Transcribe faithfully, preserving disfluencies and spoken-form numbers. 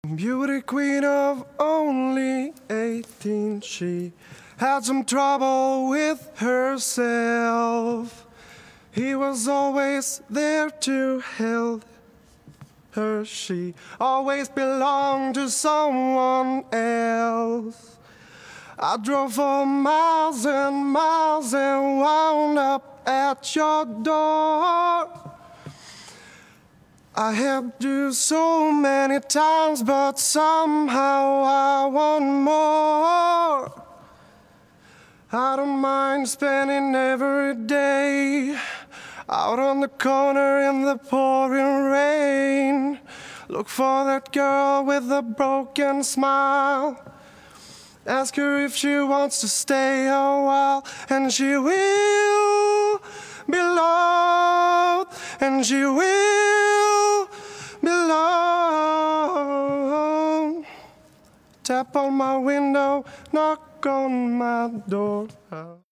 Beauty queen of only eighteen, she had some trouble with herself. He was always there to help her, she always belonged to someone else. I drove for miles and miles and wound up at your door. I helped you so many times, but somehow I want more. I don't mind spending every day out on the corner in the pouring rain. Look for that girl with a broken smile. Ask her if she wants to stay a while, and she will be loved, and she will be loved. Tap on my window, knock on my door.